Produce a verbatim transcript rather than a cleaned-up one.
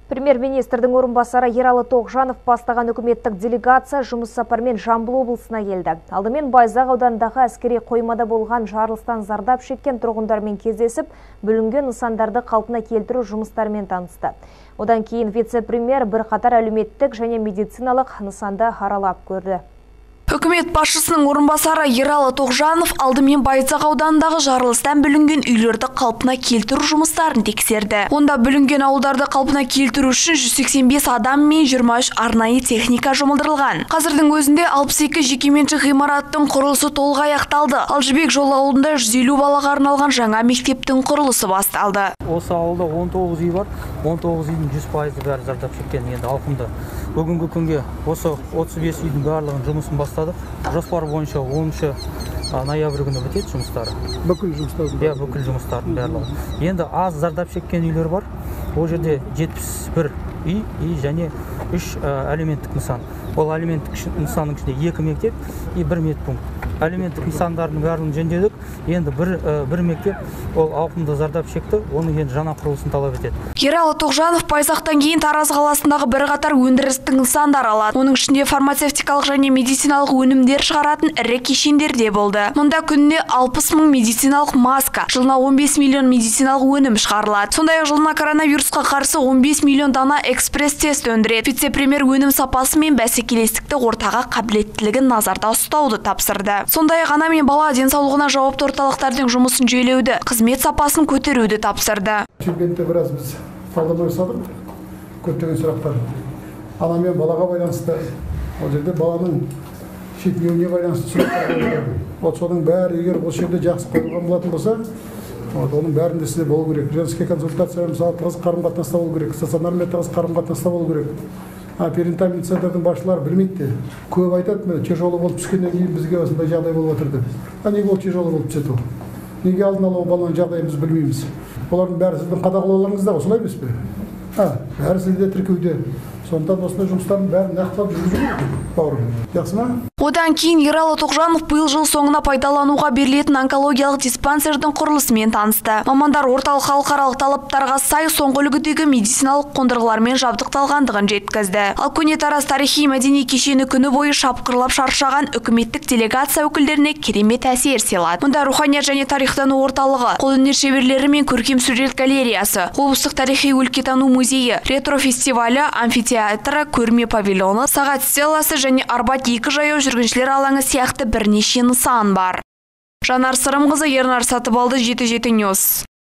Премьер-министрдің орынбасары Ералы Тоғжанов бастаған үкіметтік делегация жұмыс сапармен Жамбыл облысына келді. Алдымен Байзақ ауданындағы әскери қоймада болған жарылыстан зардап шеккен тұрғындармен кездесіп, бүлінген нысандарды қалпына келтіру жұмыстарымен танысты. Одан кейін вице-премьер бірқатар әлеуметтік және медициналық нысанды аралап көрді. Үкімет басшысының орынбасары Ералы Тоғжанов алдымен Байзақ ауданындағы жарылыстан бүлінген үйлерді қалпына келтіру жұмыстарын тексерді. Онда бүлінген ауылдарды қалпына келтіру үшін жүз сексен бес адам мен жиырма үш арнайы техника жұмылдырылған. Қазірдің өзінде алпыс екі жекеменшік ғимараттың құрылысы толық аяқталды. Ал Жібек жол ауылында жүз елу балаға арналған жаңа мектептің құрылысы басталды. Осы ауылда он тоғыз үй бар. он тоғыз үйдің жүз пайызы бәрі зардап шеккен, енді ауқымды. Бүгінгі күнге осы отыз бес үйдің барлығын жұмысын бастадық. Жоспар бойынша оныншы ноябрь күні бітеді жұмыстары. Бүкіл жұмыстардың? Иә, бүкіл жұмыстардың барлығы. Енді аз зардап шеккен үйлер бар. Ол жерде жетпіс бір үй және үш әлеуметтік нысан. Ол әлеуметтік нысанның ішінде екі мектеп и бір медпункт. Әлеуметтік нысандардың барлығын жөндедік. Енді бір, бір мектеп ол ауқымды зардап шекті, оның енді жаңа құрылысын талап етеді. Ералы Тоғжанов Байзақтан кейін Тараз қаласындағы бірқатар өндірістік нысандар алады. Оның ішінде фармацевтикалық және медициналық өнімдер шығаратын ірі кешендерде болды. Мұнда күніне алпыс мың медициналық маска, жылына он бес миллион медициналық өнім шығарылады. Сондай-ақ жылына коронавирусқа қарсы он бес миллион дана экспресс-тест өндіреді. Вице-премьер өнім сапасы мен бәсекелестікті ортаға қабілеттілігін назарда ұстауды тапсырды. Сондай-ақ ана мен бала денсаулығына жауапты орталықтардың жұмысын жүйелеуді, қызмет сапасын көтеруді тапсырды. Шымкентте біраз біз талдама жасадық, көптеген сұрақтар. Ана мен балаға байланысты, ол жерде баланың шетінеуіне байланысты сұрақтар қойылды. Ол соның бәрі егер осы жерде жақсы қойылған болатын болса, оның бәрінде сізде болу керек. Женский консультация мысалы тығыз қарым-қатынаста болу керек, стационармен тығыз қарым-қатынаста болу керек. Перинатальный центрдің басшылары білмейді. Көп айтады, тяжелый болып түскеннен кейін бізге осындай жағдай болып отырды. А неге ол тяжелый болып түседі? Неге алдын ала баланың жағдайын біз білмейміз? Олардың бәрі сіздің қадағалауларыңызда, осылай емес пе? Бәрі сізде тіркеуде. Сондықтан осындай жұмыстардың бәрін нақтылап жүргізу керек, бауырым. Жақсы ма? Одан кейін Ералы Тоғжанов биыл жыл соңына пайдалануға берілетін онкологиялық диспансердің құрылысымен танысты. Мамандар орталық халықаралық талаптарға сай соңғы үлгідегі медициналық қондырғылармен жабдықталғандығын жеткізді. Ал көне Тараз тарихи мәдени кешені күні бойы шапқырлап шаршаған үкіметтік делегация өкілдеріне керемет әсер сыйлады. Мұнда руханият және тарихтану орталығы, қолөнер шеберлері мен көркем сурет галереясы, облыстық тарихи өлкетану музейі, ретро фестивалі, амфитеатры, көрме павильоны, сағат стелласы және Арбат екі жаяу жүргіншілер алаңы сияқты бірнеше нысан бар. Жанар Сырымқызы, Ернар Сатыбалды, жеті жеті ньюс.